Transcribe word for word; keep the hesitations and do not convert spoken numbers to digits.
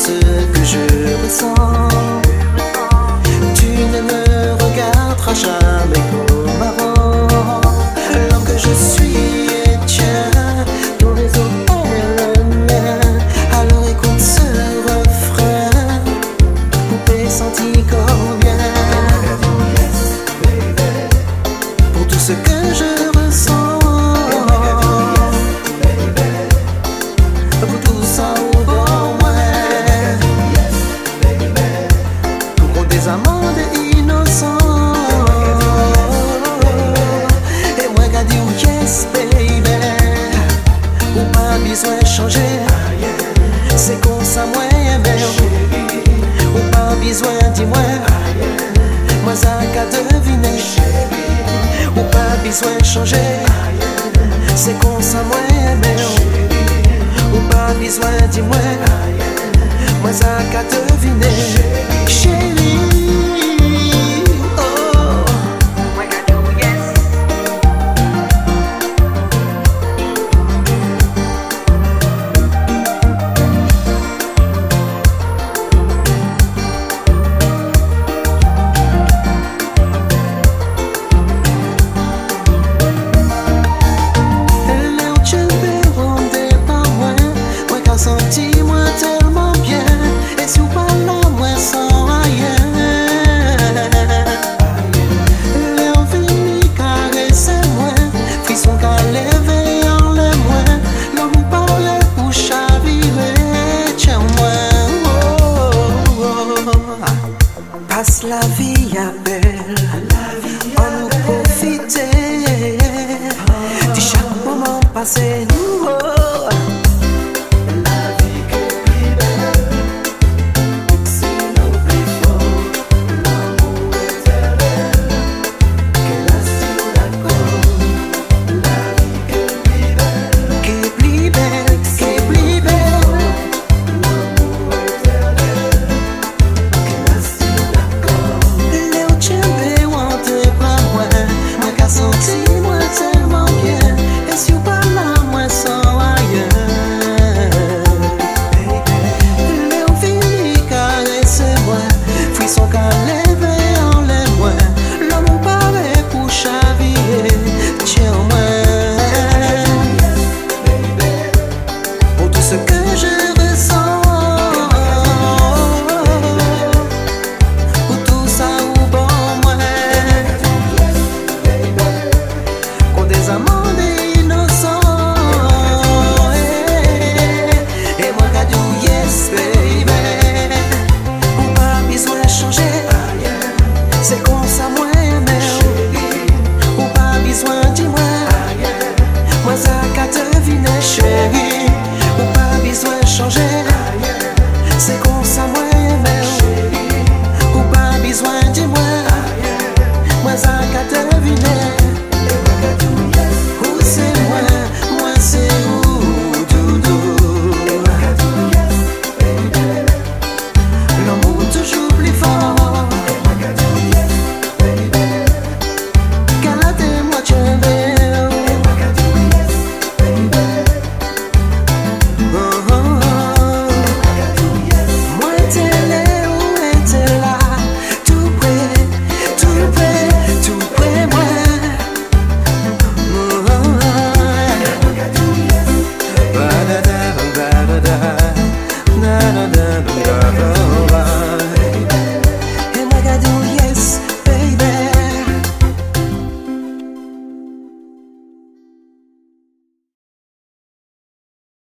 ce que je ressens. Tu ne me regarderas jamais comme avant. L'homme que je suis est tien, ton réseau est le mien. Alors écoute ce refrain, poupée sentie combien. Pour tout ce que je ressens, pour tout ça au bon moi, pour des amants innocents. Et moi qu'a dit yes baby, ou pas besoin de changer. C'est comme ça moi aimé, ou pas besoin dis-moi. Moi ça qu'a deviné, ou pas besoin de changer. C'est comme ça moi aimé, ou pas besoin dis-moi. Moi ça qu'a deviné, chérie. Senti-moi tellement bien, et si vous parlez là, moi sans rien. L'air venu caresser moi, frisson qu'à lever en le moins. L'homme vous parle pour chavirer, tiens moi. Oh, oh, oh. Passe la vie à belle, on nous profiter de chaque moment passé. Oh, senti-moi tellement bien, et si vous parlez là, moi sans rien. Léo fini caresser moi, frisson qu'à lever en les moins. L'homme vous paraît pour chavirer, tiens moi. Pour tout ce que je ressens, pour tout ça au bon moi. Amants innocents, et, et moi qu'a dit yes baby, ou pas besoin de changer. C'est comme ça moi aimé, ou pas besoin dis-moi. Moi ça qu'a deviné chérie, ou pas besoin de changer. C'est comme ça moi aimé, ou pas besoin dis-moi. Moi ça qu'a deviné. Toujours